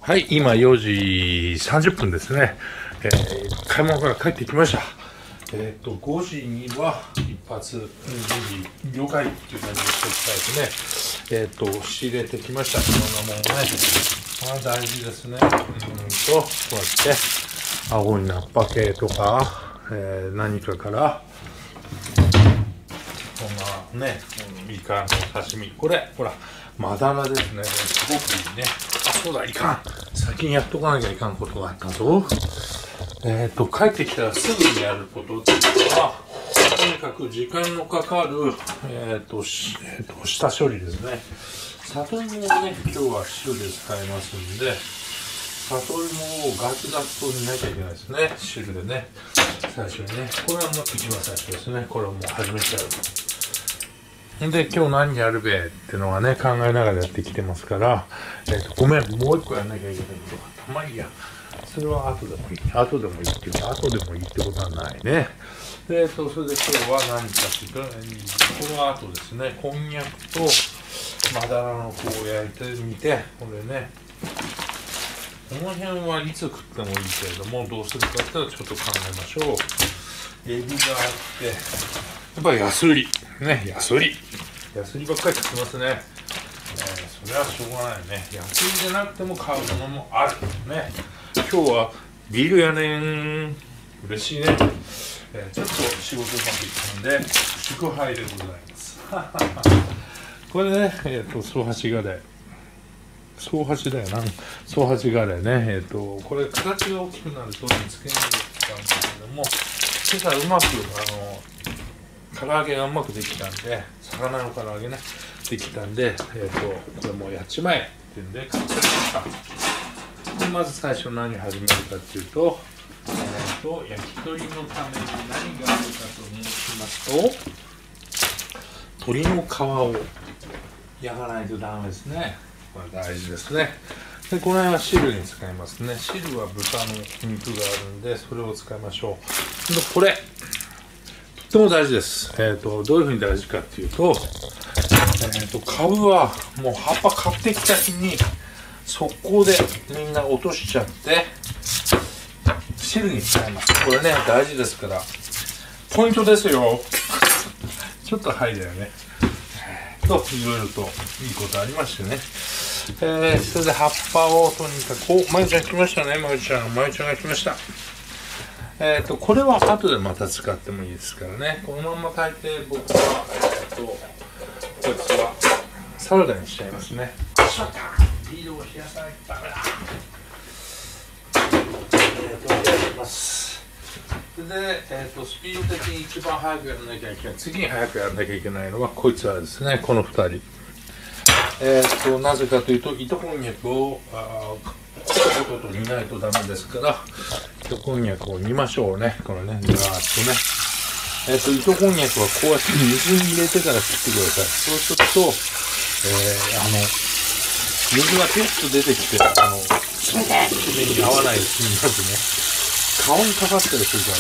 はい、今4時30分ですね。買い物から帰ってきました。5時には一発、準備了解っていう感じでしておきたいですね。仕入れてきました。いろんなものね。大事ですね。こうやって青いナッパ系とか、何かから、こんなね、イカの刺身。これ、ほら、マダラですね。すごくいいね。そうだ、いかん。先にやっとかなきゃいかんことがあったぞ。帰ってきたらすぐにやることっていうのは、とにかく時間のかかる、下処理ですね。里芋をね、今日は汁で使いますんで、里芋をガツガツと煮なきゃいけないですね。汁でね。最初にね。これはもう一番最初ですね。これはもう始めちゃう。で、今日何やるべってのはね、考えながらやってきてますから、ごめん、もう一個やんなきゃいけないことがあった。まあいいや。それは後でもいい。後でもいいっていうか、後でもいいってことはないね。それで今日は何かというと、この後ですね、こんにゃくとマダラの子を焼いてみて、これね、この辺はいつ食ってもいいけれども、どうするかって言ったらちょっと考えましょう。エビがあって、やっぱり安売り。ね、安売りばっかり食ってますね。それはしょうがないね。安売りじゃなくても買うものもあるね。今日はビールやねん。嬉しいね。ちょっと仕事うまくいったんで祝杯でございます。これね、総箸ガレー。総箸だよな。総箸ガレーね。これ形が大きくなると煮付けに入れてたんですけども、今朝うまく唐揚げがうまくできたんで、魚の唐揚げね、できたんで、これもうやっちまえっていうんで買ってきました。でまず最初何始めるかっていうと、焼き鳥のために何があるかと申しますと、鶏の皮を焼かないとダメですね。これ大事ですね。でこの辺は汁に使いますね。汁は豚の肉があるんで、それを使いましょう。でこれとても大事です。どういうふうに大事かっていうと、株はもう葉っぱ買ってきた日に速攻でみんな落としちゃって汁に使います。これね大事ですからポイントですよ。ちょっとはいだよね。いろいろといいことありましてね。それで葉っぱをとにかくまゆちゃん来ましたね。まゆちゃんが来ました。これは後でまた使ってもいいですからね。このまま炊いて僕は、こいつはサラダにしちゃいますね。しまったビールを冷やさないとダメだ。やります。で、スピード的に一番早くやらなきゃいけない。次に早くやらなきゃいけないのはこいつはですね、この2人。なぜかというと、糸こんにゃくをコトコトと煮ないとダメですから、糸こんにゃくを煮ましょうね。これね、ずらーっとね。糸こんにゃくはこうやって水に入れてから切ってください。そうすると、水がピュッと出てきて、それに合わないですね。まずね、顔にかかったりする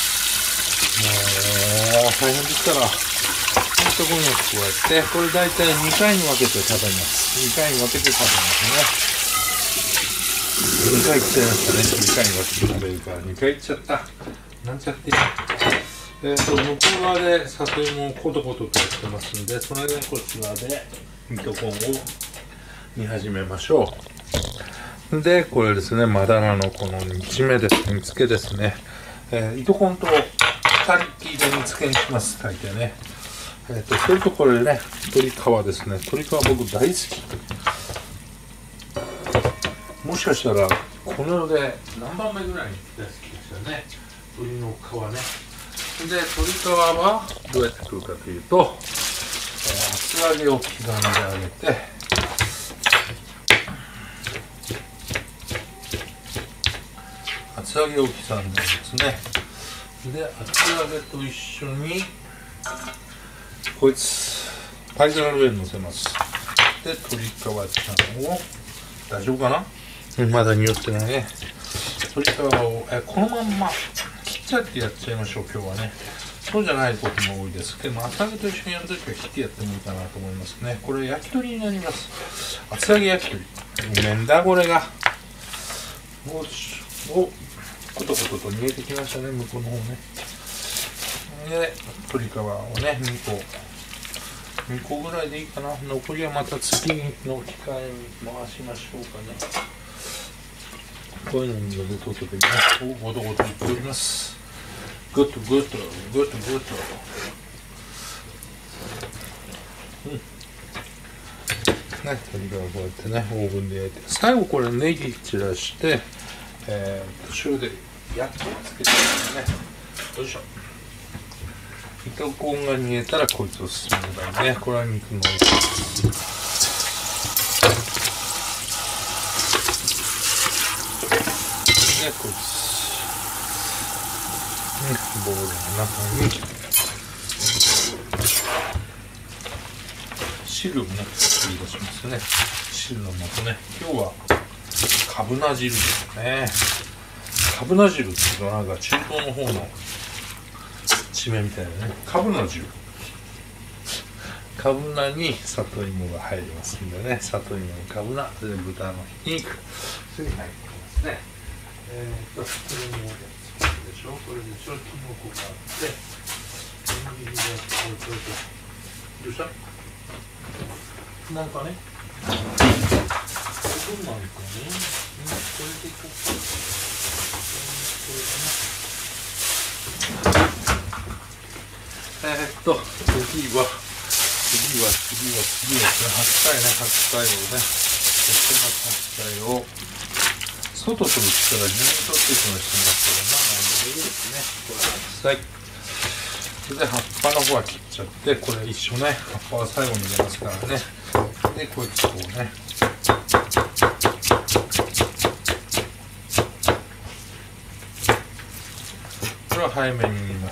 からね。もう大変ですから。糸こんにゃくこうやって、これ大体2回に分けて食べます。2回に分けて食べますね。2回いっちゃいましたね。2回に分けて食べるから2回いっちゃった。なんちゃって。向こう側で里芋をコトコトとやってますんで、それでこっち側で糸こんを煮始めましょう。で、これですね、マダラのこの煮詰めです。煮付けですね。糸こんと2人きりで煮付けにします。大抵ね。それとこれね、鶏皮ですね。鶏皮僕大好き。もしかしたらこの世で何番目ぐらいに大好きですよね。鶏の皮ね。で、鶏皮はどうやって食うかというと、厚揚げを刻んであげて、厚揚げを刻んでですね。で、厚揚げと一緒にこいつパイズラの上に乗せます。で、鶏皮ちゃんを大丈夫かな？まだ匂ってないね。鶏皮をこのまんま切っちゃってやっちゃいましょう。今日はね。そうじゃないことも多いですけど、厚揚げと一緒にやるときは切ってやってもいいかなと思いますね。これ焼き鳥になります。厚揚げ焼き鳥。ごめんだこれが。 よし。お、コトコトと煮えてきましたね、向こうの方ね。で、鶏皮をね、2個ぐらいでいいかな。残りはまた次の機械に回しましょうかね。こういうのに入れとけばいいな。ゴトゴトいっております。グッとグッとグッとグッと。ね、鶏皮をこうやってね、オーブンで焼いて。最後これネギ散らして、塩で焼きつけてますね。よいしょ。糸こんが煮えたらこいつを進めばいいね。これは肉のね、こいつ、ボウルの中に汁をね取り出しますね。汁の素ね。今日はかぶな汁ですね。かぶな汁っていうとなんか中東の方の地名みたいなね。かぶな汁。かぶなに里芋が入りますんでね。里芋にかぶな、で豚のひき肉、それに入ってますね。これもやつでしょ。これでしょ。キノコがあって、塩切りがこうどうした？不満かね？不満かね？これでいこうか。次は白菜ね、白菜をね、そしてまた白菜を外と内から順に取っていきましたけど、まあ何でもいいですね。これ白菜。それで葉っぱの方は切っちゃって、これ一緒ね、葉っぱは最後に入れますからね。で、こいつをね、これは早めに煮ます。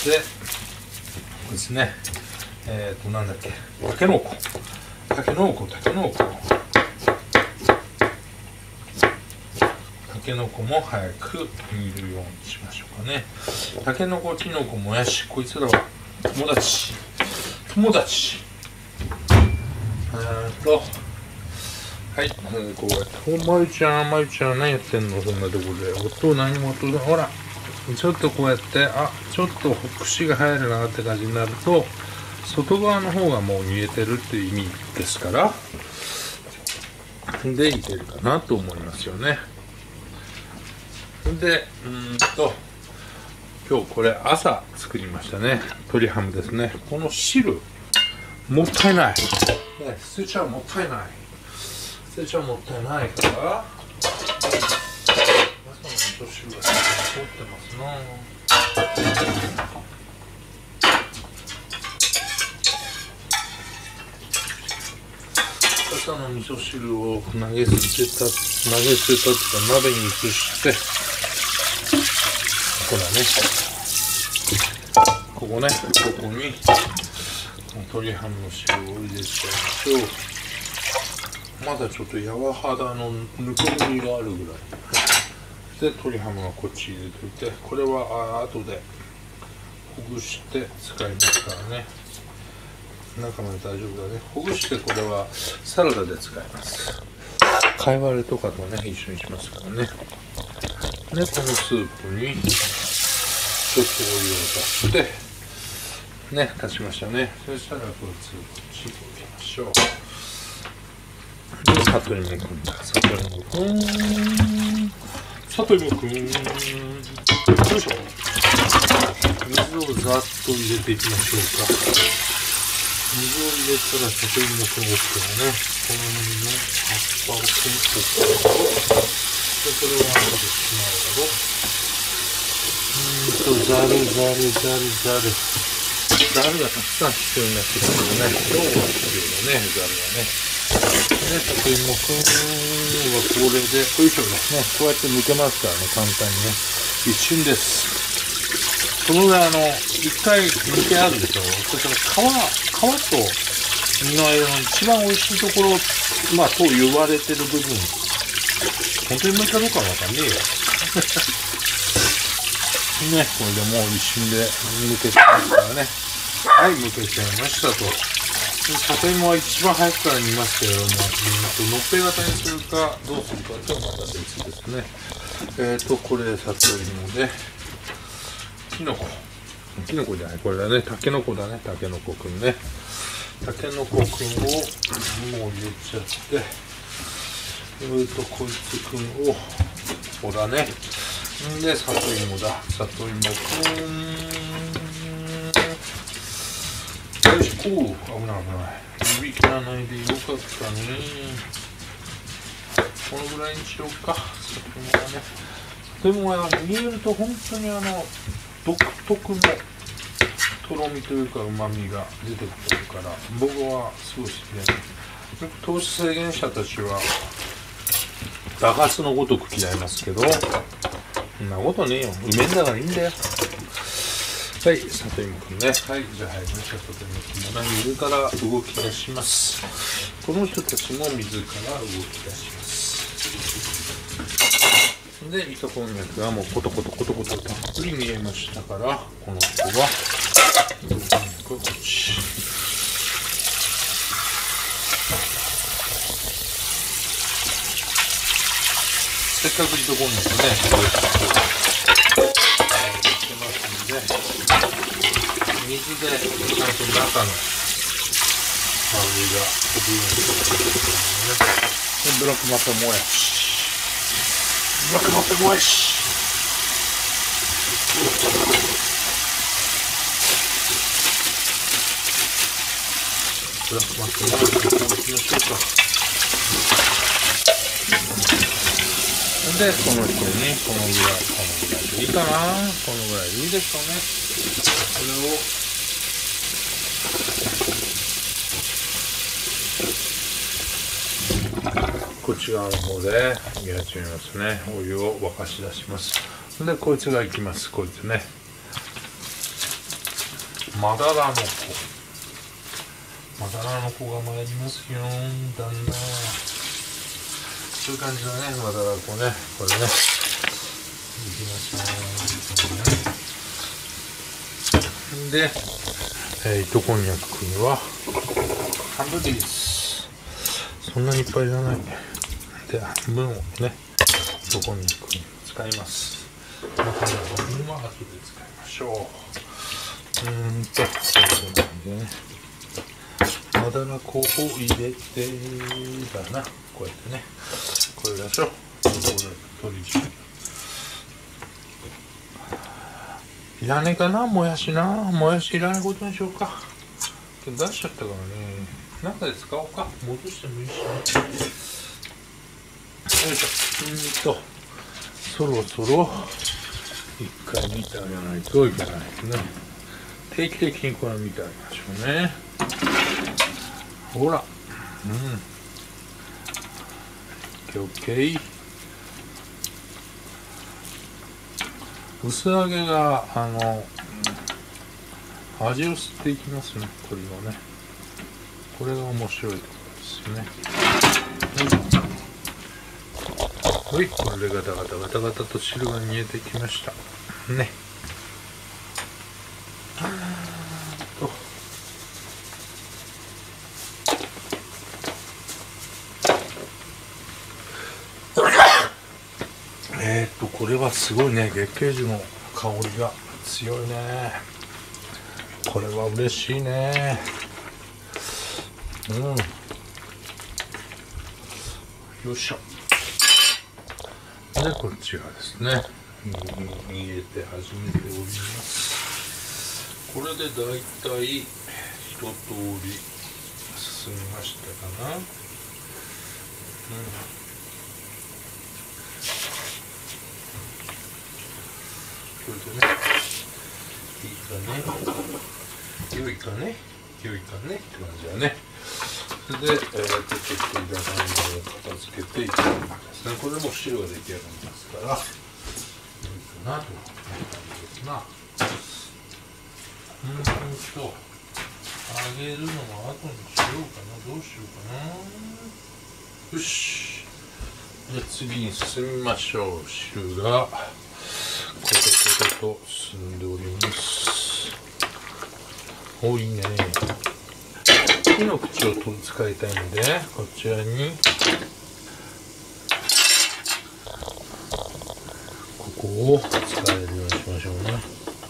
で、これですね、なんだっけ、たけのこも早く煮るようにしましょうかね。たけのこ、きのこ、もやし、こいつらは友達。はい、こうやって、まゆちゃん何やってんの、そんなところで。何も音だ、ほら、ちょっとこうやって、ちょっと串が入るなって感じになると、外側の方がもう煮えてるっていう意味ですから、で、いけるかなと思いますよね。で、今日これ朝作りましたね。鶏ハムですね。この汁、もったいない。ね、捨てちゃもったいないから、朝の味噌汁が通ってますな。朝の味噌汁を投げ捨てたっていうか鍋に移して、ほらね、ここに鶏ハムの汁を入れちゃいましょう。まだちょっと柔肌のぬくもりがあるぐらいで、鶏ハムはこっち入れといて、これは後でほぐして使いますからね。中まで大丈夫だね。ほぐして、これはサラダで使います。かいわれとかとね、一緒にしますからね。で、このスープにちょっとお湯を足してね、足しましたね。そしたらこいつをこっちに入れましょう。で、里芋くんよいしょ。水をざっと入れていきましょうか。水を入れたら里芋くんをつけてね、この辺の葉っぱを取っておくと、で、これを後でしまうだろう。ざるがたくさん必要になってくるのね。今日は必要だね、ざるがね。で、里芋くんはこれで、よいしょね、こうやって剥けますからね、簡単にね。一瞬です。そのぐらい一回剥けあるでしょ。そしたら皮と身の間の一番美味しいところ、と言われてる部分、本当に剥いたのかわかんねえよ。ね、これでもう一瞬で剥けてますからね。はい、剥けちゃいましたと。 里芋は一番早くから煮ますけれども、のっぺ型にするかどうするかとはまた別ですね。これ里芋できのこじゃない、これだね、たけのこだね、たけのこくんね。たけのこくんをもう入れちゃって、こいつくんをここだね。で里芋だ、里芋くん、よし、危ない危ない、指切らないでよかったね。このぐらいにしようか。里芋はね、里芋は入れると本当に独特のとろみというか旨味が出てくるから、僕はすごい好きでね。糖質制限者たちは爆発のごとく嫌いますけど、そんなことねえよ、うめえんだからいいんだよ。はい、里芋くんね。はい、じゃあ入りました。里芋くんも水から動き出します。この人たちも水から動き出します。で、糸こんにゃくがもうコトコトたっぷり見えましたから、この人は糸こんにゃくはこっち。せっかく糸こんにゃくね、してますんで、水でちゃんと中の香りが飛ぶようにしてくださいね。で、ブラックマッペもやし。ブラックマッペもやし。ブラックマッペもやし。こうしましょうか。で、この人にこのぐらいでいいかな。このぐらいでいいでしょうね。これをこっち側の方でやり始めますね。お湯を沸かし出します。で、こいつがいきます。こいつね。まだらの子。まだらの子が参りますよ。だんだん。そういう感じだね。まだらの子ね。これね。いきましょう。で、糸こんにゃくくんは半分でいいです。そんなにいっぱいいらないね。で、半分をね、糸こんにゃくに使います。この半分は後で使いましょう。こういう感じでね。まだらこを入れてだな。こうやってね。これでしょ。これ取り汁。いらねえかな、もやしな。もやしいらないことにしようか。出しちゃったからね。中で使おうか。戻してもいいしね。よいしょ。そろそろ一回見てあげないといけないですね。定期的にこれ見てあげましょうね。ほら。オッケー。薄揚げが味を吸っていきますね。これはね。これが面白いところですね。はい、これでガタガタと汁が煮えてきましたね。これはすごいね。月桂樹の香りが強いね。これは嬉しいね。よいしょ。で、こっちがですね、煮えて始めております。これでだいたい一通り進みましたかな。これでね、良いかねって感じだね。それで、ちょっといらないものを片付けていきますね。これも汁が出来上がりますから、良いかなという感じですな。揚げるのは後にしようかな。どうしようかな。よし。じゃあ次に進みましょう。汁がコトコトと進んでおります。多いね。 火の口を使いたいので、こちらにここを使えるようにしましょうね。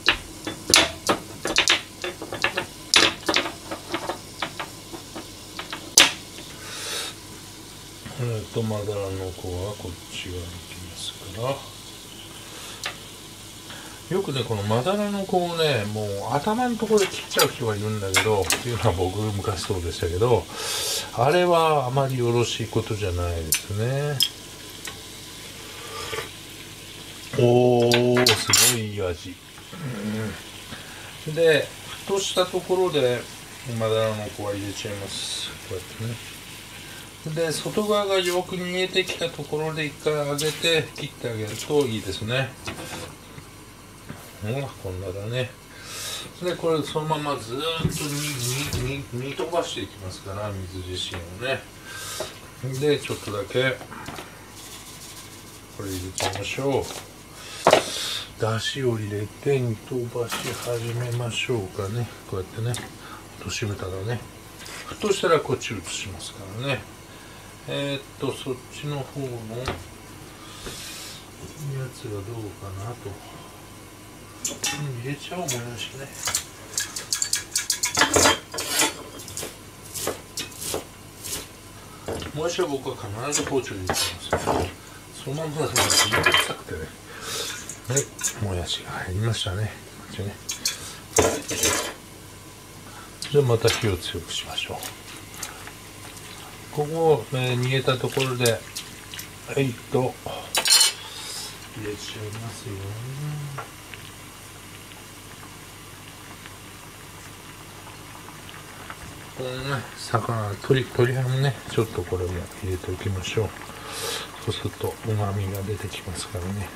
まだらの子はこっち側に行きますから、よくねこのまだらの子をねもう頭のところで切っちゃう人がいるんだけど、っていうのは僕昔そうでしたけど、あれはあまりよろしいことじゃないですね。おー、すごいいい味。で沸騰したところでまだらの子は入れちゃいます。こうやってね。で外側がよく煮えてきたところで一回上げて切ってあげるといいですね。こんなだね。でこれそのままずーっと煮飛ばしていきますから、水自身をね。でちょっとだけこれ入れちゃいましょう。だしを入れて煮飛ばし始めましょうかね。こうやってね、落とし蓋だね。沸騰したらこっち移しますからね。そっちの方のやつがどうかなと。入れちゃおう、もやしね。もやしは僕は必ず包丁入れてます。そのままだと入れ臭くてね。はい、もやしが入りましたね。こっちね。じゃあまた火を強くしましょう。ここ、煮えたところで、入れちゃいますよ。このね、鶏ハムね、ちょっとこれも入れておきましょう。そうすると旨味が出てきますからね。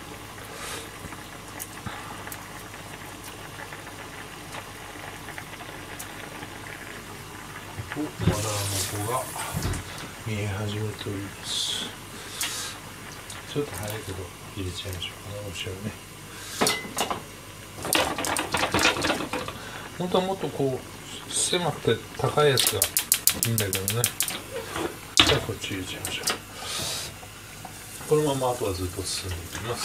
まだの子が見え始めております。ちょっと早いけど入れちゃいましょうかね、お塩ね。本当はもっとこう狭くて高いやつがいいんだけどね。じゃあこっち入れちゃいましょう。このままあとはずっと進んでいきます。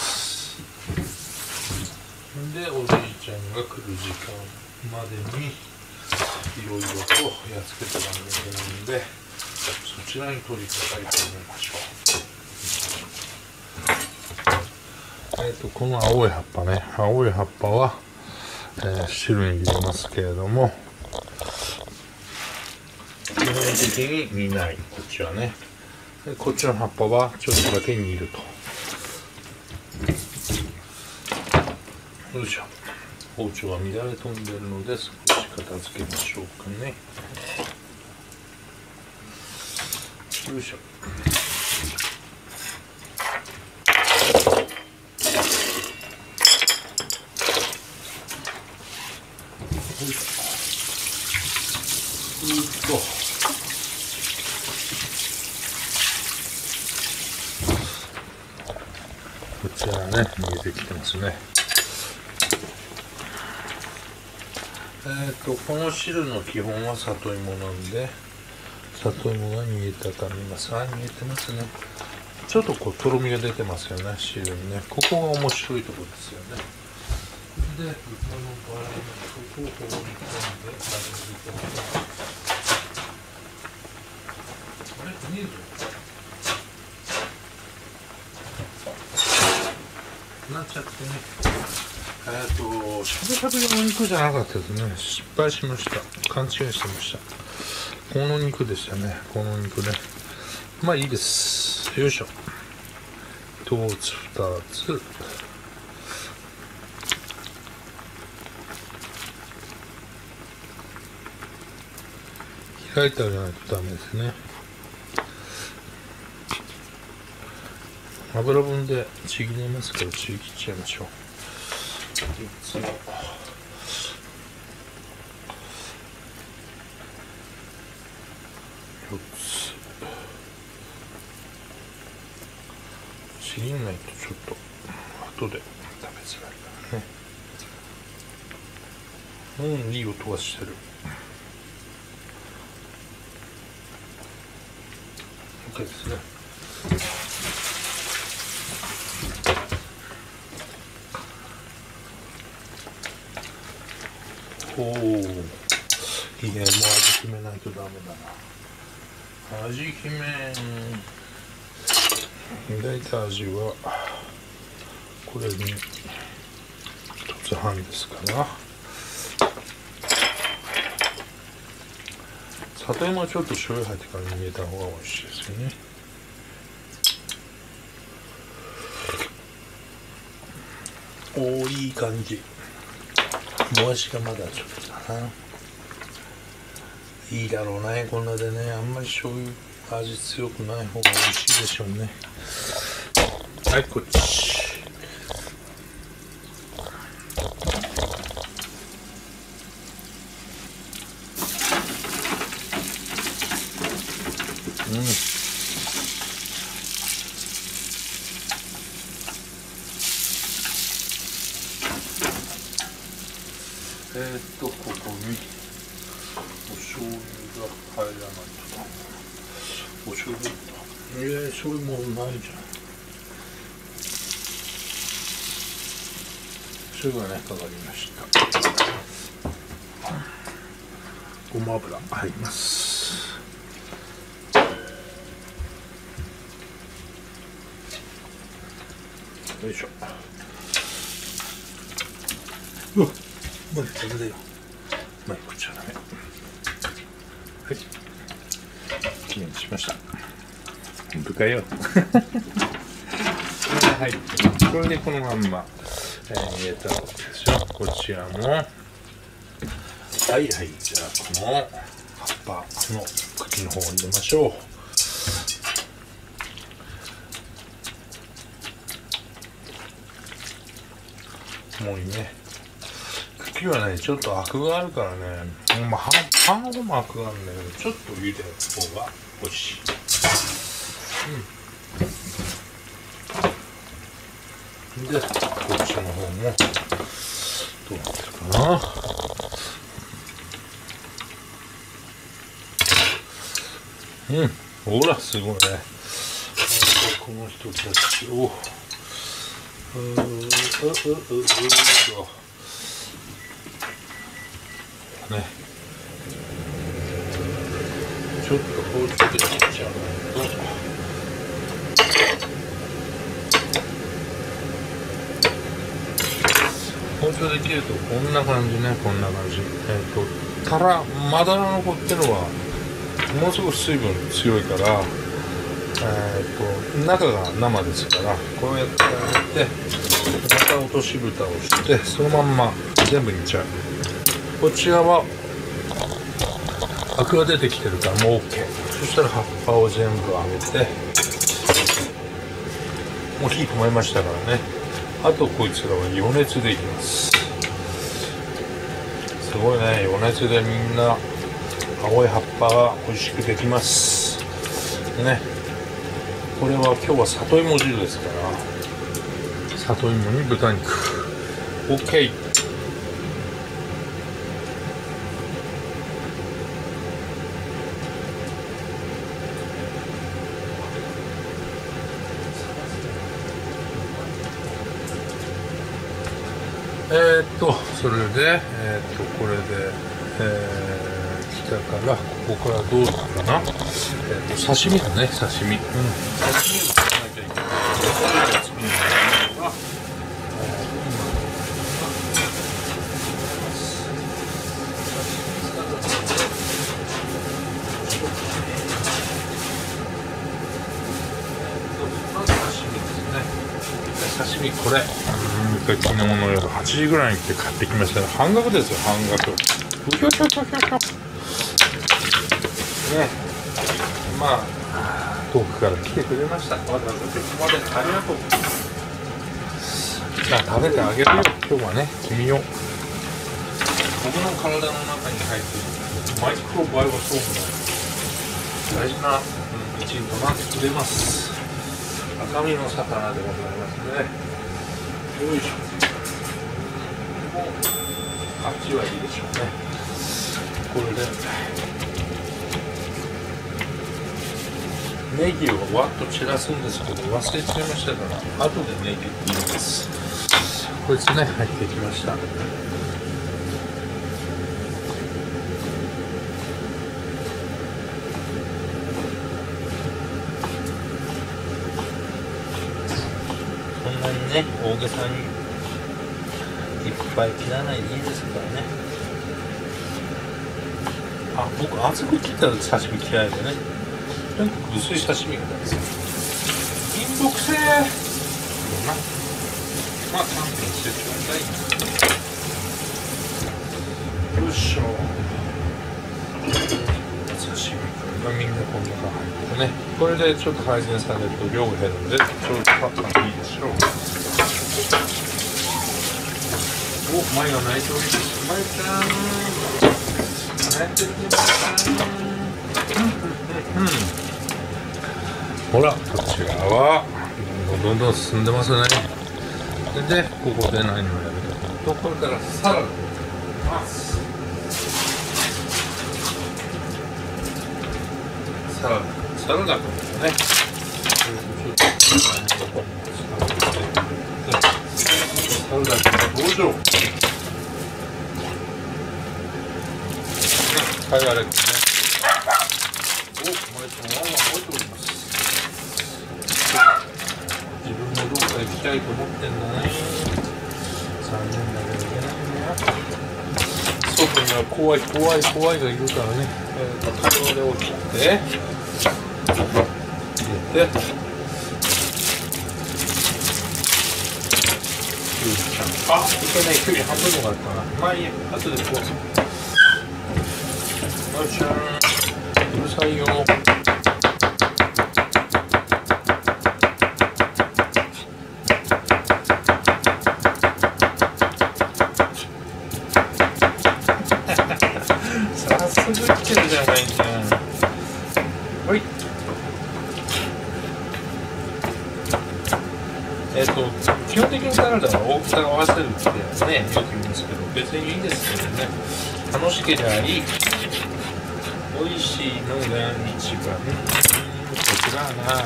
でおじいちゃんが来る時間までにいろいろとやっつけていかなきゃいけないので、そちらに取り掛かり始めましょう。この青い葉っぱね、青い葉っぱは、汁に入れますけれども、基本的に煮ない。こっちはね。でこっちの葉っぱはちょっとだけ煮ると。よいしょ。包丁は乱れ飛んでるので少し片付けましょうかね。よいしょ。こちらね、見えてきてますね。この汁の基本は里芋なんで、里芋が煮えたか見ます。煮えてますね。ちょっとこうとろみが出てますよね、汁にね。ここが面白いところですよね。で、豚のバラ肉を放り込んで始めてあれ見えるなっちゃってね。しゃぶしゃぶ用の肉じゃなかったですね。失敗しました。勘違いしてました。この肉でしたね。この肉ね。まあいいです。よいしょ。1つ、2つ。開いてあげないとダメですね。油分でちぎれますからちぎっちゃいましょう。3つの4つちぎんないとちょっと後で食べづらいからね。いい音がしてる。 OK ですね。おお、いいね。もう味決めないとダメだな。味決め、大体味はこれに1つ半ですから、里芋はちょっと醤油入ってから入れた方が美味しいですよね。おお、いい感じ。もやしがまだちょっとだな。いいだろうね、こんなでね。あんまり醤油味強くない方が美味しいでしょうね。はい、こっち。ここにお醤油が入らないと。お醤油だ。それもないじゃん。醤油がね、かかりました。ごま油入ります。よいしょ。うわっ、まだダメだよ。まあ、こっちはダメ。はい、きれいにしました。部下よ。はい、これでこのまんま、入れたわけですよ。こちらもはいはい、じゃあこの葉っぱの茎の方を入れましょう。もういいね。茎はね、ちょっとアクがあるからね、まあ、半ほどもアクがあるんだけど、ちょっと茹でた方が美味しい。で、こっちの方もどうなってるかな。ほら、すごいね。この人たちをね、ちょっと包丁で切っちゃうと、包丁で切るとこんな感じね、こんな感じ。まだらの子ってのはものすごく水分強いから、中が生ですから、こうやってあげて、また落とし蓋をして、そのまんま全部いっちゃう。こっち側アクが出てきてるからもう OK。そしたら葉っぱを全部あげて、もう火止めましたからね。あとこいつらは余熱でいきます。すごいね、余熱でみんな青い葉っぱが美味しくできますね。これは今日は里芋汁ですから、里芋に豚肉 OK。それで、これで、来たから、ここからどうなるかな。刺身だね、刺身。刺身を作らなきゃいけない。刺身これ、昨日の夜8時ぐらいに来て買ってきましたね。半額ですよ、半額。ね、まあ遠くから来てくれました。わざわざここまでありがとう。じゃあ食べてあげるよ、今日はね、君を。僕の体の中に入っているマイクロバイオソープの大事な一員となってくれます。赤身の魚でございますね。よいしょ。あっちはいいでしょうね。これでネギをわっと散らすんですけど忘れちゃいましたから後でネギ入れます。こいつね入ってきました。そんなにね大げさにいっぱい切らないでいいですからね。あ、僕厚く切った刺身嫌いでね、なんか薄い刺身が大好き。金木犀まあ勘弁してください。よいしょ。刺身、まあ、みんなこんな感じでね、これでちょっと改善されると量が減るのでちょっとパッパンいいでしょう。お、前が泣いております。前ちゃん泣いてきました。ほら、こちらはどんどん進んでますね。で、ここで何をやるかというと、これからサラダを作ります。サラダとね、サラダが登場。はい、あれですね。お、毎日もワンワン覚えております。自分もどこか行きたいと思ってんだね。残念だけどいけないね。外には怖いがいるからね。会話で置いて入れて。あ、いけない距離半分のがあったな。まあいいや、後でこう。よいしょー、うるさいよ。さすがいってるじゃないか。はい。基本的にサラダは大きさを合わせるってね、よく言うんですけど、別にいいんですけどね。楽しければいい。美味しいのが一番。こちらな。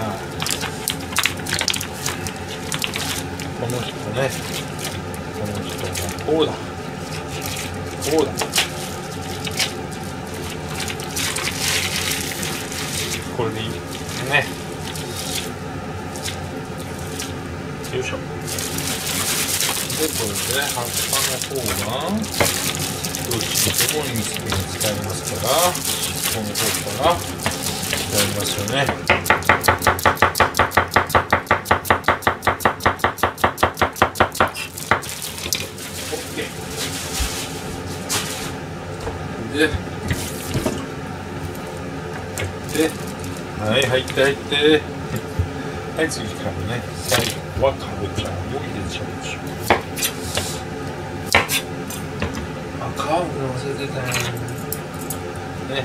この人ね。この人がこうだ。こうだ。これでいいね。よいしょ。で、これで葉っぱの方がどっちにでもいいスプーン使いますから、この方からやりますよね。OK。はい、入ってはい、次からね、最後はかぼちゃを入れちゃいましょう。あ、皮を忘れてたね。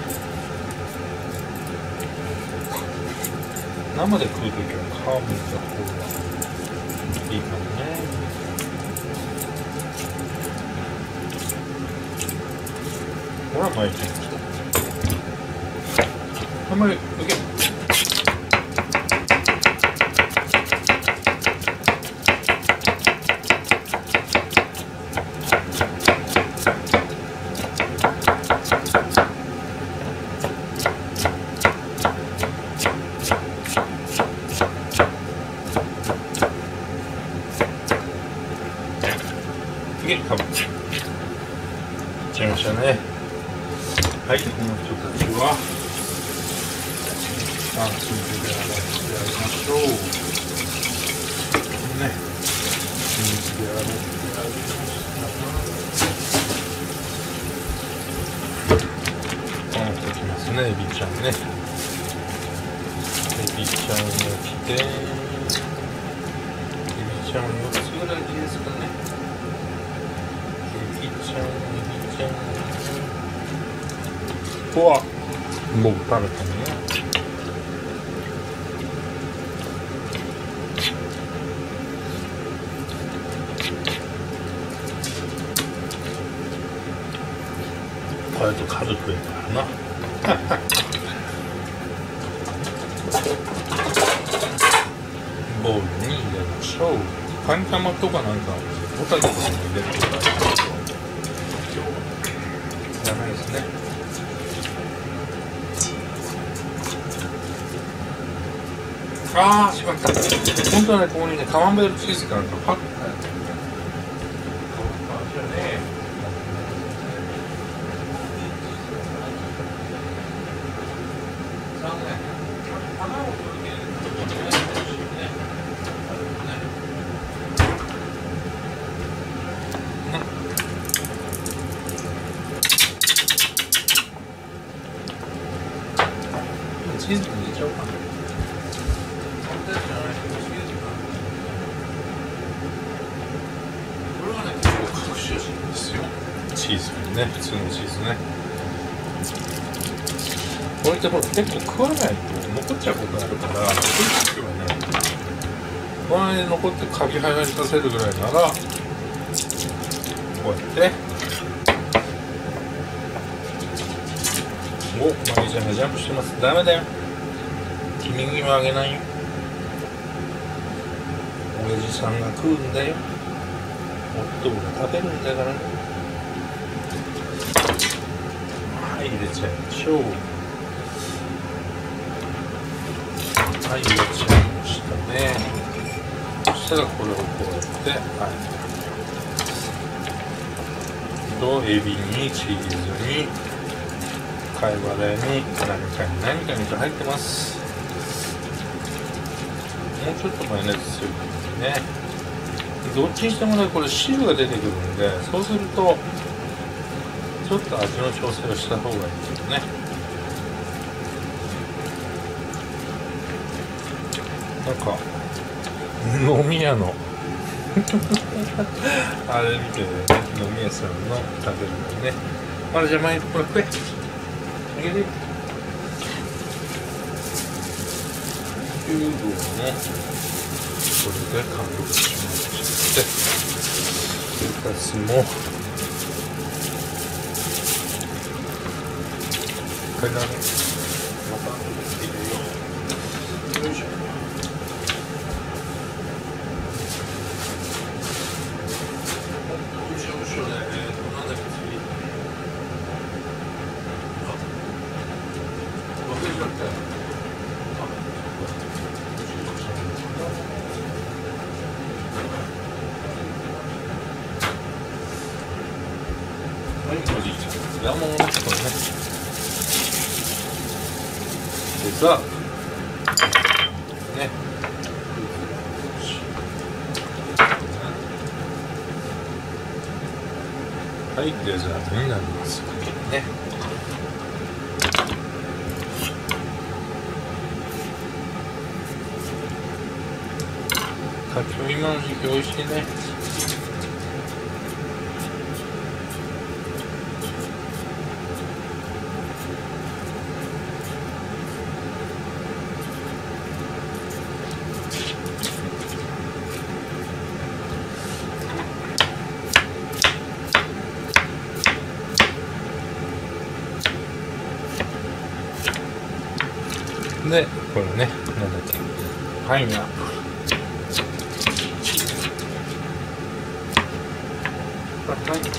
生で食うときは皮むいた方がいいかもね。ほら、巻いてみました。あんまり受けかぶっちゃいましたね。はい、この人たちは水で洗ってやりましょうね。水で洗ってやりました。きますね、エビちゃんね。エビちゃんが来て、エビちゃん4つぐらいでいいですかね。エビちゃん。うわ、もう食べたね。これと数食えたらな。 しょう。カニ玉とかなんかホタテとかも入れてください。今日はダメですね。ああ、しまった。本当はね、ここにね、カマンベールチーズかなんかパッと入ってるね。じゃあね。さあね、卵を取り入れるところね、チーズに入れちゃおうかな。これはね、結構隠し味なんですよ。チーズね、普通のチーズね。これってほら結構食わないと残っちゃうことがあるから、そういう時はね、この間残ってカビ生やしさせるぐらいなら、こうやって、お、マギちゃんがジャンプしてます。ダメだよ。君にはあげないよ。親父さんが食うんだよ。夫が食べるんだからね。はい、入れちゃいましょう。はい、入れちゃいましたね。そしたらこれをこうやって、はい。と、エビにチーズに、貝殻に何かに入ってます。もうちょっとマヨネーズ強くね。どっちにしてもね、これ汁が出てくるんで、そうするとちょっと味の調整をした方がいいですよね。なんか飲み屋のあれ見てね、飲み屋さんの食べるのね。あれじゃあ前これ食えあげるよ。キューブをね、これで完了しまして、レタスもこれだね、また入れよう。よいしょ。はい、おじいちゃん。ヤモンこれね。デザート。ね。はい、デザートになります。ね。かきも今の時期美味しいね。で、これね、なんだっけ、パイナップル。はい。一つ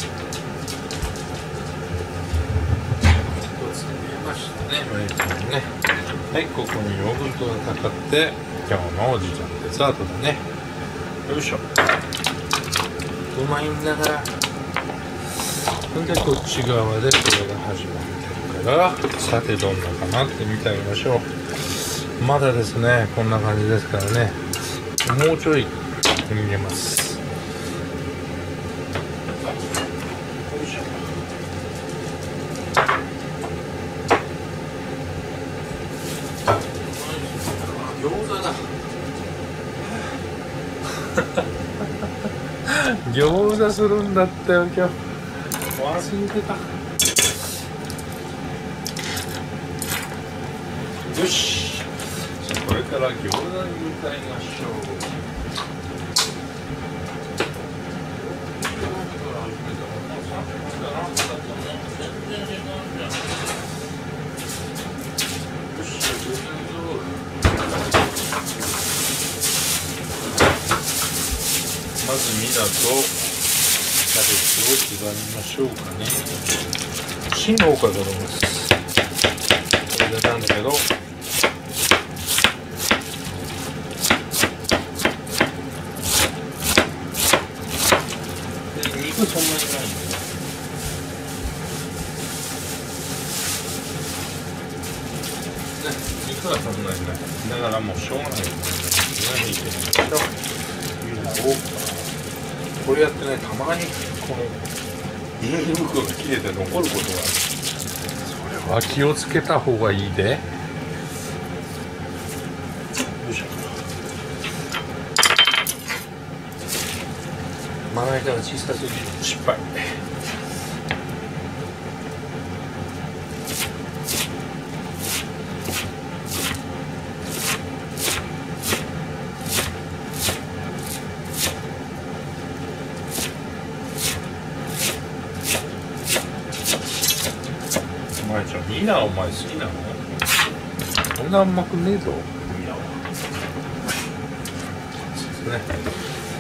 入れましたね、マヨネーズね。はい、ここにヨーグルトがかかって、今日のおじいちゃんデザートだね。よいしょ。うまいんだから。で、こっち側でこれが始まってるから、さてどんなかなって見てあげましょう。まだですね、こんな感じですからね。もうちょい入れます。餃子だ。餃子するんだったよ今日。忘れてた。よし。じゃあこれから餃子に向かいましょう。 まずニラとキャベツを刻みましょうかね。芯の方から取ります。これでなんだけど、肉そんなにないんだね。肉はそんなにない。だからもうしょうがないですね。いけないけど、ニラをこれやってね、たまにこのビニール袋が切れて残ることがある。それは気をつけた方がいいで。よいしょ。まな板が小さすぎる。失敗。お前ちゃん、ニラお前好きなの？そんな甘くねえぞ、ニラは。そうですね。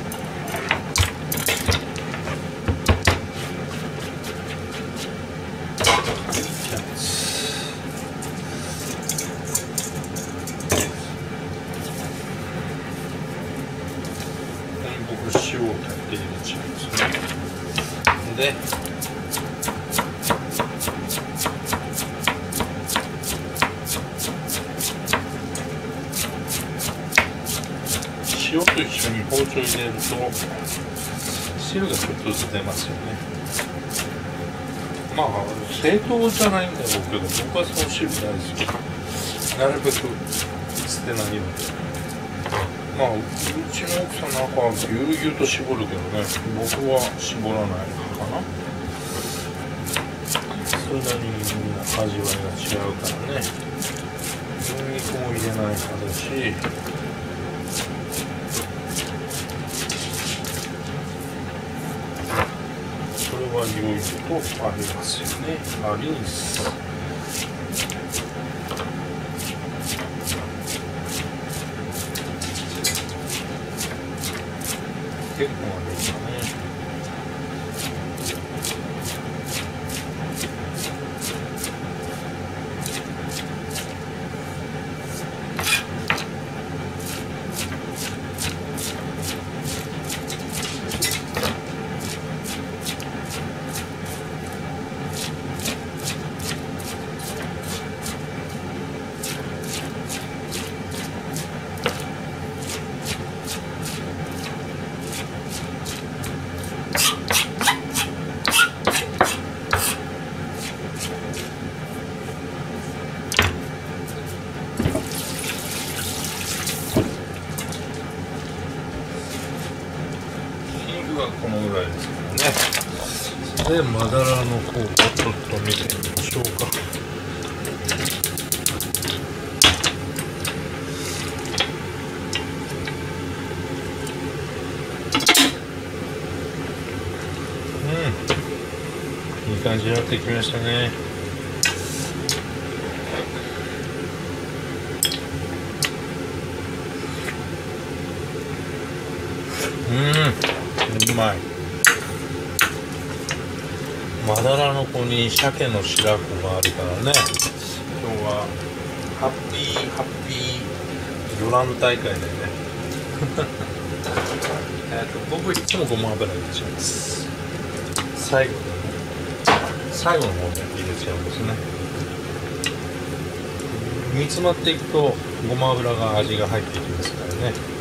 僕塩をたっぷり入れちゃうんですね。で、塩と一緒に包丁入れると汁がちょっとずつ出ますよね。まあ正当じゃないんだろうけど、僕はその汁大好き。なるべく捨てないように。まあうちの奥さんなんかはぎゅうぎゅうと絞るけどね、僕は絞らないかな。それなりにみんな味わいが違うからね。ニンニクも入れない派だし、これはいろいろとありますよね。ありんす。結構ありますね。このぐらいですからね。で、まだらの方をちょっと見てみましょうか。いい感じになってきましたね。うまい。まだらの子に鮭の白子があるからね。今日はハッピー魚卵大会だよね。僕いつもごま油入れちゃいます。最後の方に入れちゃうんですね。煮詰まっていくとごま油が味が入っていきますからね。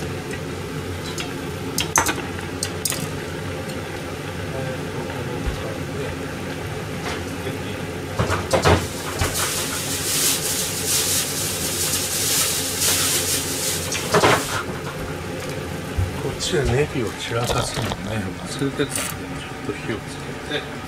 こっちでネギを散らかすのね、忘れてたんで、ちょっと火をつけて。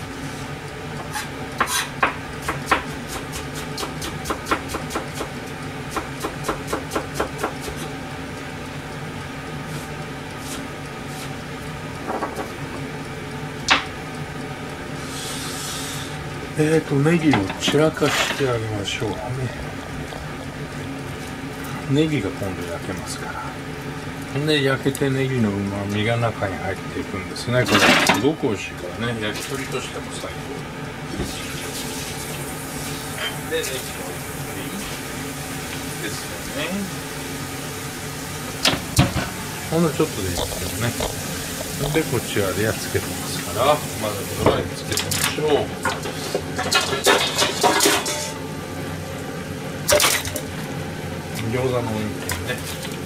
ネギを散らかしてあげましょうね。ネギが今度焼けますから。 で焼けてネギの旨味が中に入っていくんですね。これすごく美味しいからね、焼き鳥としても最高で、ネギのですよね。ほんのちょっとでいいですけどね。でこちらでやっつけてますから、まずフライつけてみましょう。餃子のお肉ね。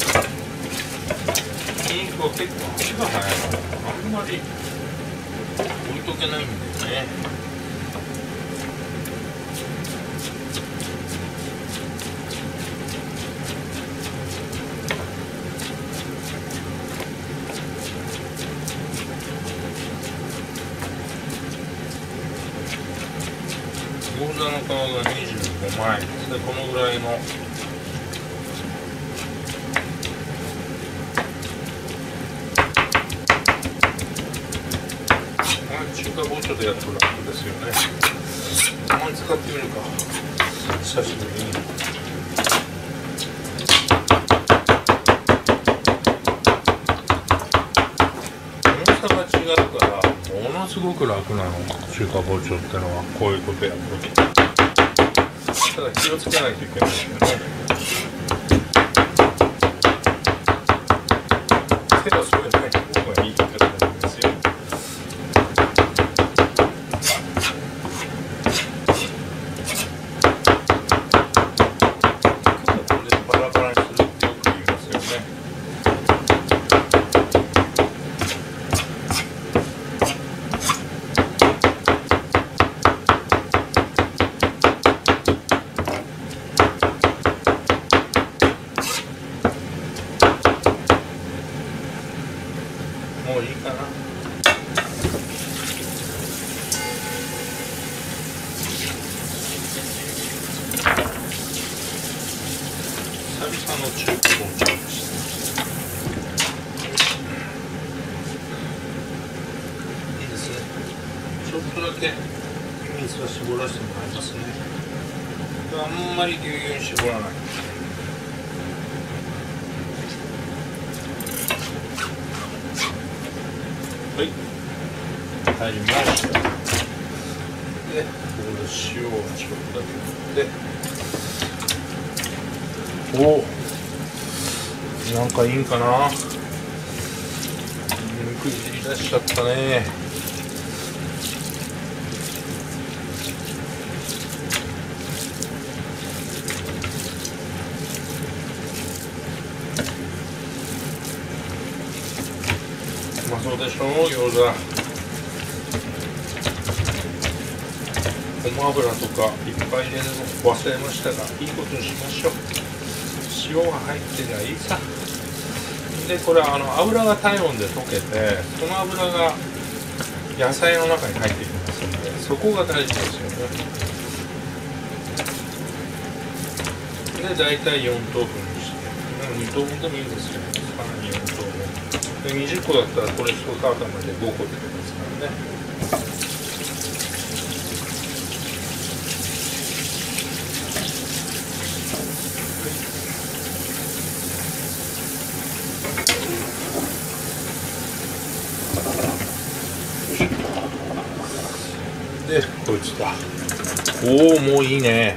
肉は結構足が速いからあんまり置いとけないんだよね。餃子の皮が25枚で、このぐらいの中華包丁でやってる楽ですよね。たまに使ってみるか、久しぶりに。重さが違うからものすごく楽なの、中華包丁ってのは。こういうことやるときただ気をつけないといけないですよね。手を添えない方がいいってことなんですよ。バラバラにするってよく言いますよね。もういいかな。久々の中華包丁です。いいですね。ちょっとだけ水は絞らせてもらいますね。あんまりぎゅうぎゅうに絞らない。はい、入りました。で、ここで塩をちょっとだけ振って、お、なんかいいんかな。肉いじり出しちゃったね。うまそうでしょ、餃子。ごま油とかいっぱい入れるの忘れましたが、いいことにしましょう。塩が入ってりゃいいさ。でこれは油が体温で溶けて、その油が野菜の中に入っていきますので、そこが大事ですよね。で大体4等分にして、2等分でもいいんですけど、さらに4等分で20個だったらこれ1塊で5個出てますからね。でこいつだ。おお、もういいね。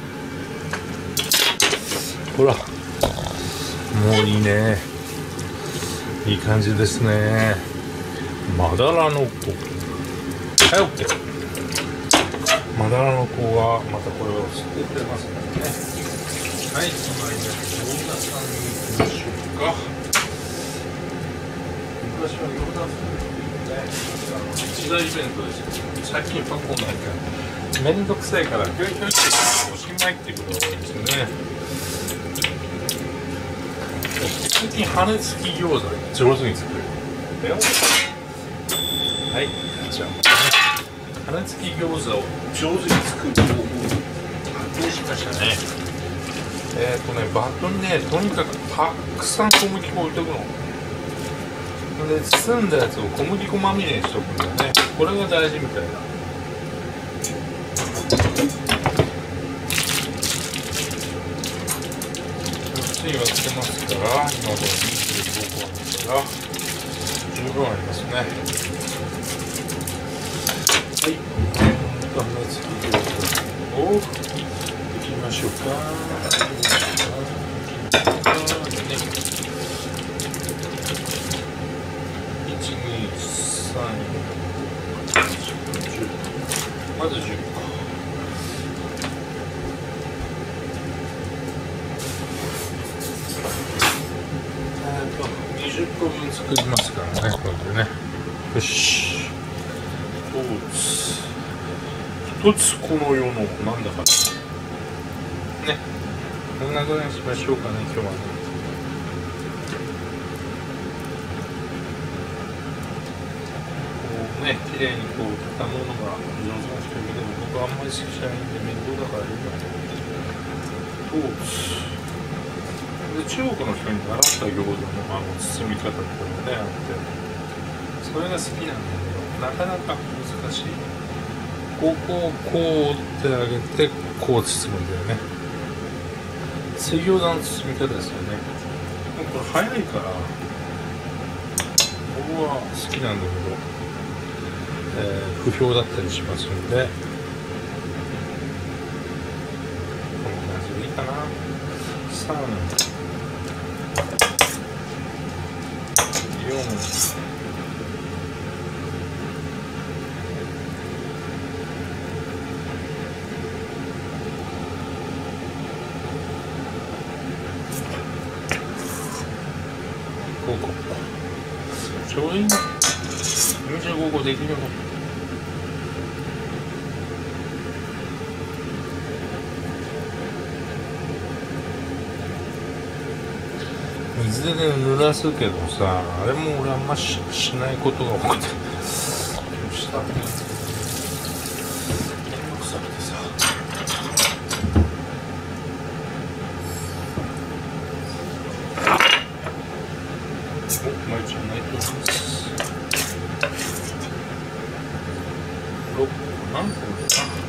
ほら、もういいね。いい感じですね。まだらの子。はい、オッケー。まだらの子がまたこれを吸ってくれますからね。はい、その間に餃子さんに行きましょうか。昔は餃子さん一大イベントですよ。最近パコないからめんどくさいからひょいひょいっておしまいっていうことが多いですよね。最近羽根付き餃子上手に作れるんだよ。はい、じゃあ羽根付き餃子を上手に作る方法を発見しましたね。バットにね、とにかくたくさん小麦粉を置いとくので、包んだやつを小麦粉まみれにしとくんだよね。これが大事みたいだ。水はつけますから、今これ25個ですが、十分ありますね。はい、目つきをいきましょうか。1、2、3、10、まず10個。20個分作りますからね、これでね。よし。一つこの世のなんだかね。こんなぐらいにしましょうかね、今日はね。こうね、綺麗にこう畳むのが上手な人いるけど、僕はあんまり好きじゃないんで面倒だからいいなと。で、中国の人に習った餃子の包み方っていうのがね、あって、それが好きなんだけど、なかなか難しい。こうってあげて、こう包むんだよね。水餃子の包み方ですよね。これ早いから、僕は好きなんだけど、不評だったりしますんで、こんな感じでいいかな。3、4、5個。ちょうどいいな。25個できるの。水でね、濡らすけどさ、あれも俺あんましないことが多くて。したね。めんどくさくてさ。まいちゃん泣いております。6個何個だな。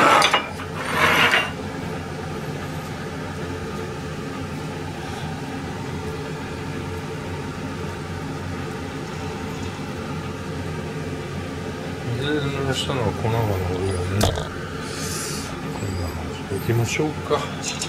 水で濡らしたのは粉が残るよね。こんな感じでいきましょうか。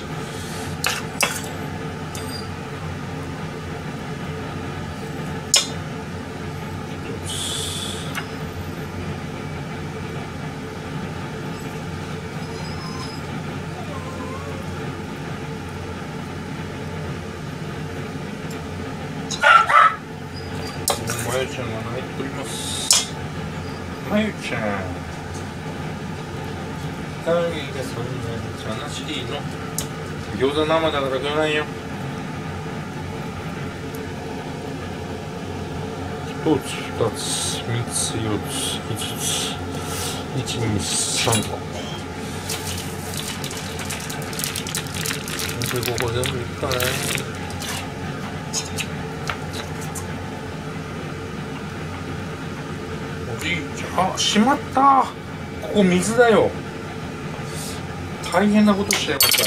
まゆちゃんが泣いております。まゆちゃん、誰がそんなに悲しいの？餃子生だから食わないよ。1つ、2つ、3つ、4つ、5つ、1、2、3個。ここ全部いったね。あ、しまった。ここ水だよ。大変なことしちゃいました。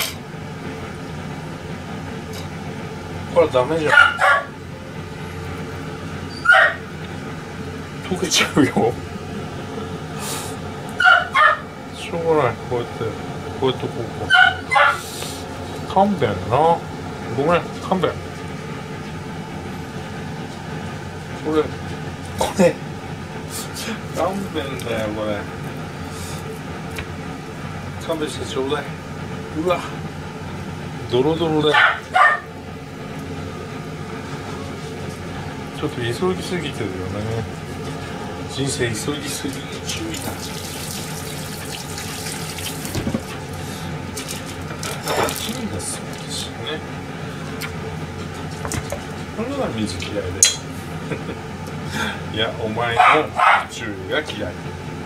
これダメじゃん。溶けちゃうよ。しょうがない。こうやってこうか。勘弁な。ごめん、勘弁。これ勘弁だよ、これ。勘弁してちょうだい。うわ、ドロドロだよ。ちょっと急ぎすぎてるよね。人生急ぎすぎに注意だ。チンが好きですよね。これが水嫌いで。いや、お前の注意が嫌い。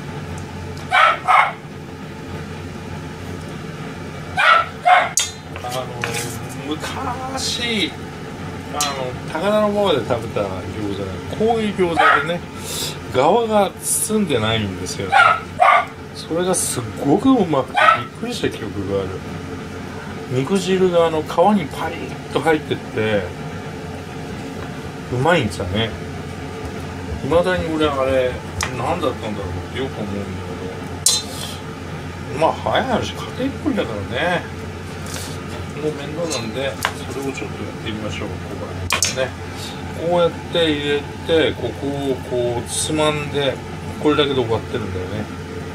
昔高田の馬場で食べた餃子ね、こういう餃子でね、側が包んでないんですよね。それがすっごくうまくてびっくりした記憶がある。肉汁が皮にパリッと入ってって、 うまいんですよね。いまだに俺あれ何だったんだろうってよく思うんだけど、まあ早いし家庭料理だからね、もう面倒なんでそれをちょっとやってみましょう。ここね、こうやって入れて、ここをこうつまんで、これだけで終わってるんだよね。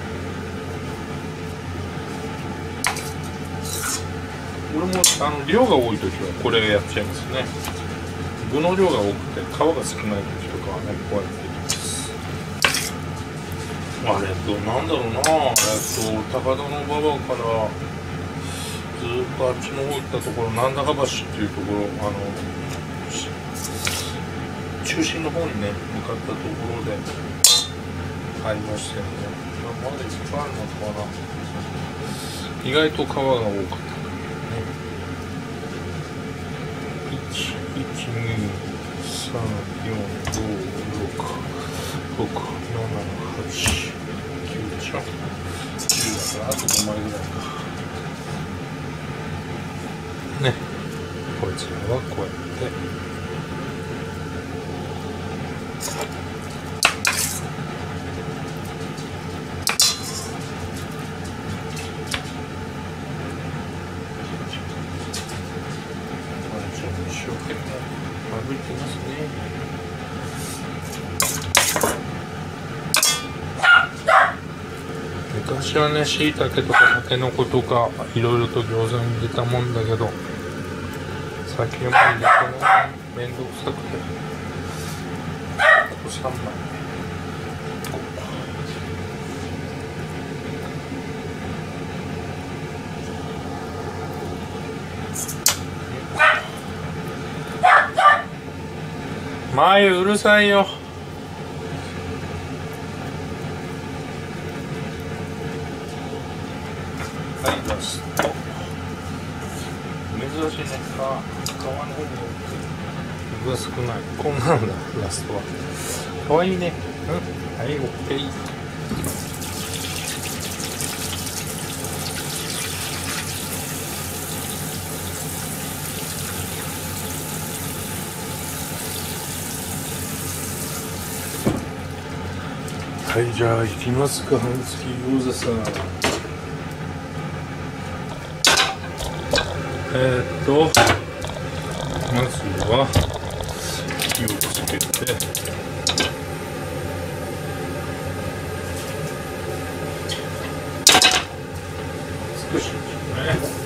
俺も量が多い時はこれやっちゃいますね。具の量が多くて皮が少ない時とかはね、こうやっていきます。なんだろうな、高田の馬場からずっとあっちの方行ったところ、なんだか橋っていうところ、中心の方にね向かったところでありましたよね。まだいっぱいあるのかな。意外と皮が多かったからね。1、2、3、4、5、6、6、7、8、9でしょ。10だからあと5枚ぐらいかね。こいつらはこうやって一生懸命省いてますね。昔はね、椎茸とかタケノコとかいろいろと餃子に入れたもんだけど、最近はもう入れてない。めんどくさくて、ここ3枚前うるさいよ。はい、ラスト。珍しいね。皮の方に具が少ない。こんなんだ、ラストは。かわいいね。はい、オッケー。はい、じゃあ行きますか。半月餃子さん。まずは火をつけて、少しね。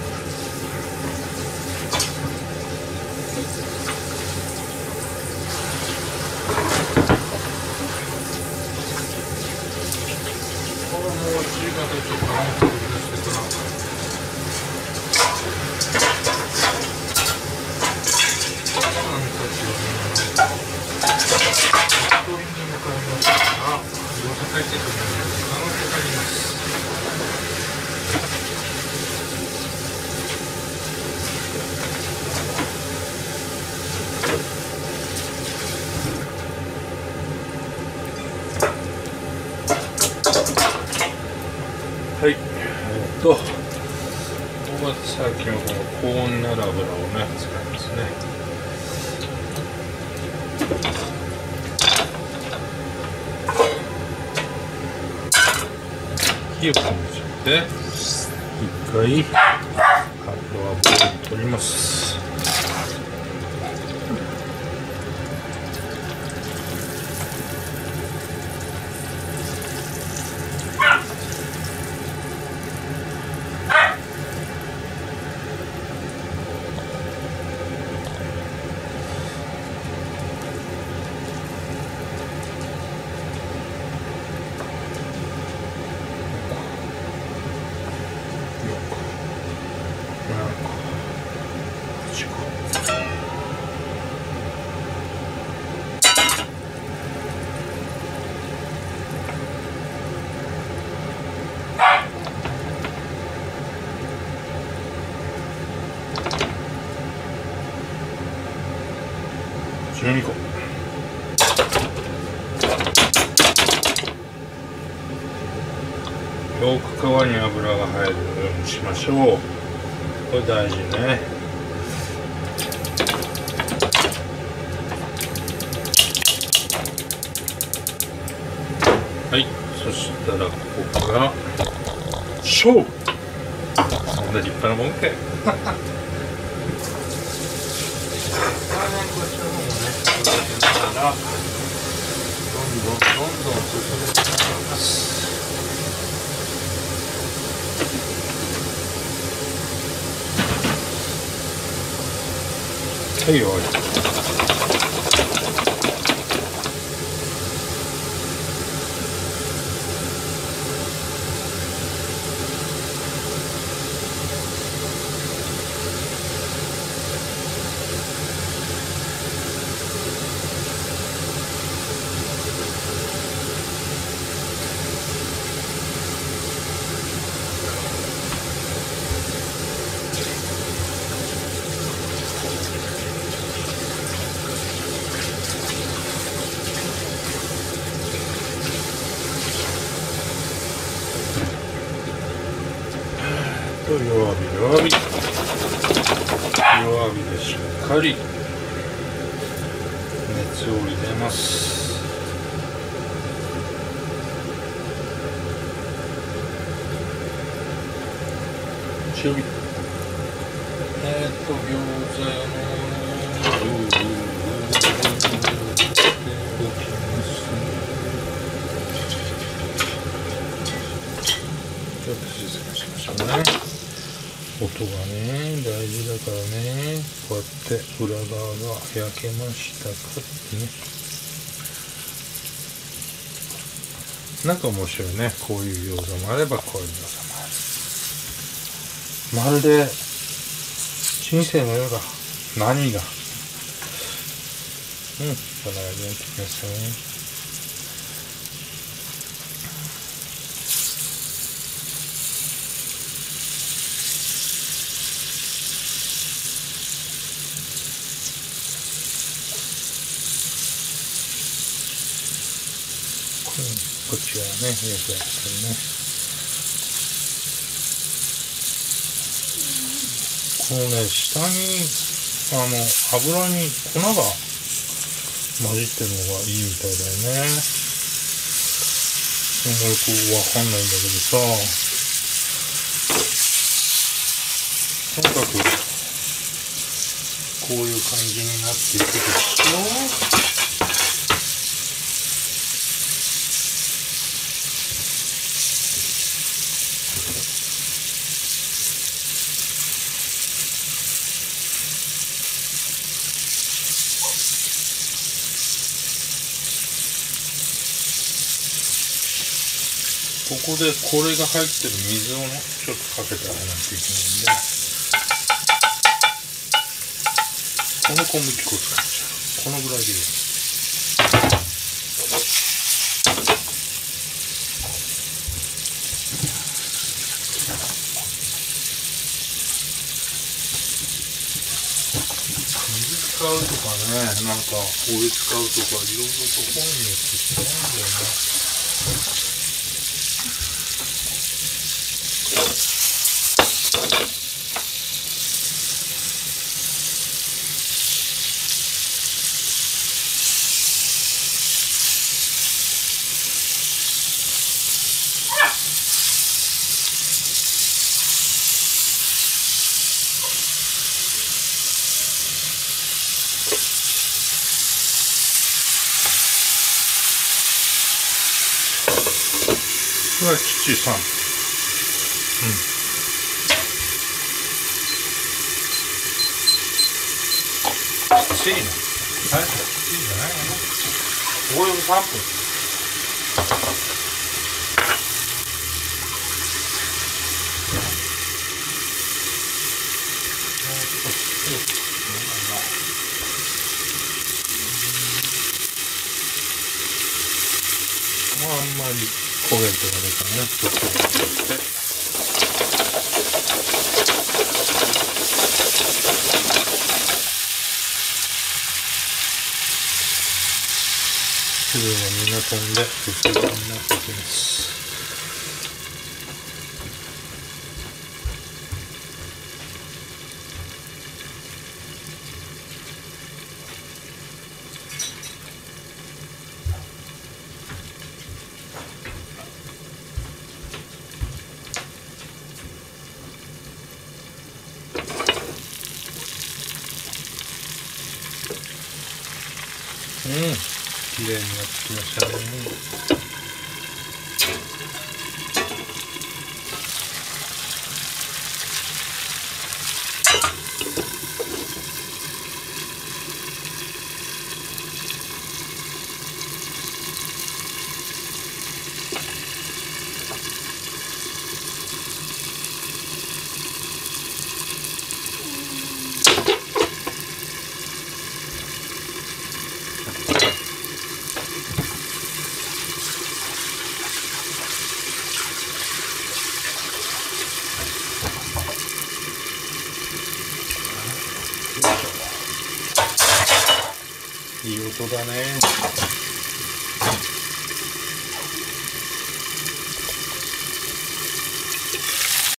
はい、ここがさっきのこの高温になる油をね使いますね。火を止めちゃって一回油を取ります。12個。よく皮に油が入るようにしましょう。これ大事ね。 はい、そしたらここからショー、そんな立派なもんかよこちらの方もね、だからどんどん進めていきます。はい、終わり。弱火でしっかり熱を入れます。強火。餃子のちょっと静かにしましょうね。音がね大事だからね。こうやって裏側が焼けましたかってね。なんか面白いね。こういう餃子もあればこういう餃子もある。まるで人生のようだ。何がこんな感じになってきましたね。こっちはね、よくやってるね。このね、下に、油に粉が混じってるのがいいみたいだよね。よくわかんないんだけどさ。とにかく、こういう感じになっていくでしょ。ここでこれが入ってる水をね、ちょっとかけてあげないといけないんで、この小麦粉を使っちゃう。このぐらいでいい。水使うとかね、なんかお湯使うとかいろいろと本によって違うんだよね。これは吉さん。きついな。あれきついんじゃないの？ここで3分。あんまり焦げてないからね、ちょっと入れて。水分がみんな飛んで、ふっくらになってきます。 綺麗になってきましたね。いい音だね。